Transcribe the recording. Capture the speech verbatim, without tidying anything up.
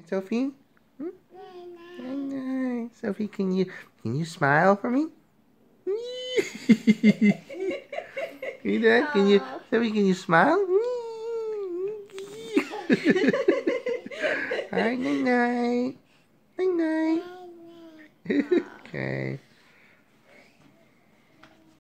Sophie? Hmm? Night night. Sophie, can you can you smile for me? You know, can you Sophie, can you smile? Alright, night night. Night night. Okay.